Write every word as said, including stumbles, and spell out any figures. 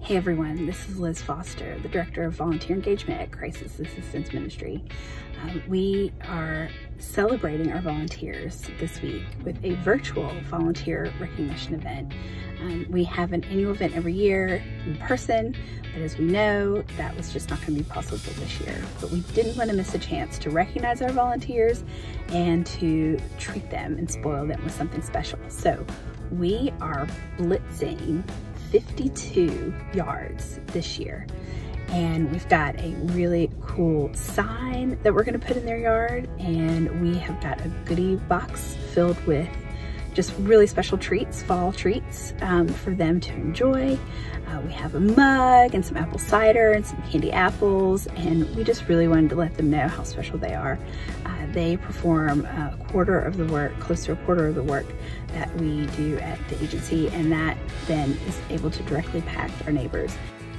Hey everyone, this is Liz Foster, the Director of Volunteer Engagement at Crisis Assistance Ministry. Um, we are celebrating our volunteers this week with a virtual volunteer recognition event. Um, we have an annual event every year in person, but as we know, that was just not going to be possible this year. But we didn't want to miss a chance to recognize our volunteers and to treat them and spoil them with something special. So we are blitzing fifty-two yards this year. And we've got a really cool sign that we're gonna put in their yard, and we have got a goodie box filled with just really special treats, fall treats um, for them to enjoy. Uh, we have a mug and some apple cider and some candy apples, and we just really wanted to let them know how special they are. Uh, they perform a quarter of the work, close to a quarter of the work that we do at the agency, and that then is able to directly impact our neighbors.